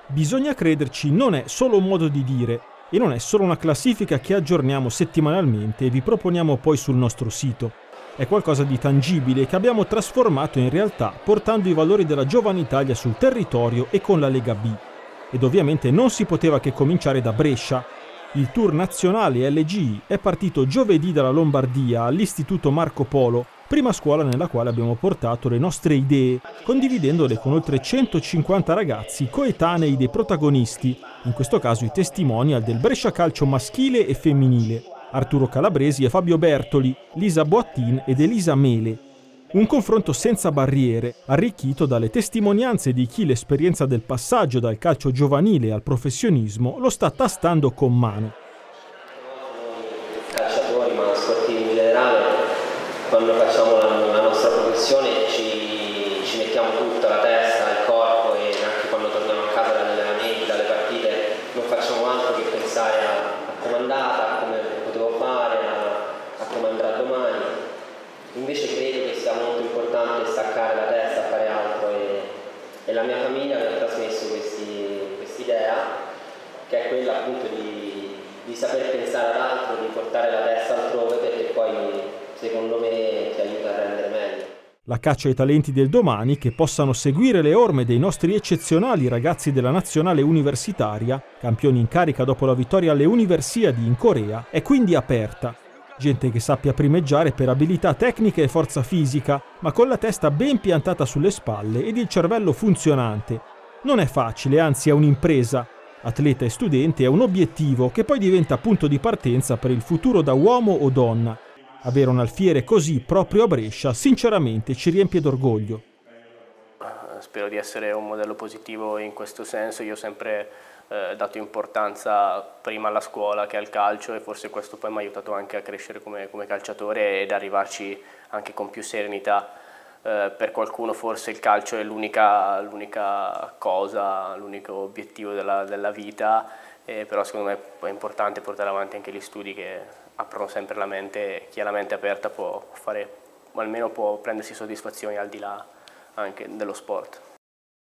Bisogna crederci non è solo un modo di dire e non è solo una classifica che aggiorniamo settimanalmente e vi proponiamo poi sul nostro sito. È qualcosa di tangibile che abbiamo trasformato in realtà portando i valori della giovane Italia sul territorio e con la Lega B. Ed ovviamente non si poteva che cominciare da Brescia. Il tour nazionale LGI è partito giovedì dalla Lombardia all'Istituto Marco Polo, prima scuola nella quale abbiamo portato le nostre idee, condividendole con oltre 150 ragazzi coetanei dei protagonisti, in questo caso i testimonial del Brescia Calcio maschile e femminile, Arturo Calabresi e Fabio Bertoli, Lisa Boattin ed Elisa Mele. Un confronto senza barriere, arricchito dalle testimonianze di chi l'esperienza del passaggio dal calcio giovanile al professionismo lo sta tastando con mano. Calciatori, ma sportivi in generale, quando facciamo la nostra professione ci mettiamo tutta la testa, il corpo, e anche quando torniamo a casa dagli allenamenti, dalle partite, non facciamo altro che pensare a come è andata, a come potevo fare, a come andrà domani. Invece credo che sia molto importante staccare la testa, fare altro, e la mia famiglia mi ha trasmesso quest'idea, che è quella appunto di saper pensare ad altro, di portare la testa altrove, perché poi secondo me ti aiuta a rendere meglio. La caccia ai talenti del domani che possano seguire le orme dei nostri eccezionali ragazzi della nazionale universitaria, campioni in carica dopo la vittoria alle Universiadi in Corea, è quindi aperta. Gente che sappia primeggiare per abilità tecniche e forza fisica, ma con la testa ben piantata sulle spalle ed il cervello funzionante. Non è facile, anzi è un'impresa. Atleta e studente è un obiettivo che poi diventa punto di partenza per il futuro da uomo o donna. Avere un alfiere così proprio a Brescia sinceramente ci riempie d'orgoglio. Spero di essere un modello positivo in questo senso. Io ho sempre dato importanza prima alla scuola che al calcio, e forse questo poi mi ha aiutato anche a crescere come calciatore ed arrivarci anche con più serenità. Per qualcuno forse il calcio è l'unica cosa, l'unico obiettivo della vita, però secondo me è importante portare avanti anche gli studi che aprono sempre la mente, e chi ha la mente aperta può fare, o almeno può prendersi soddisfazioni al di là anche dello sport.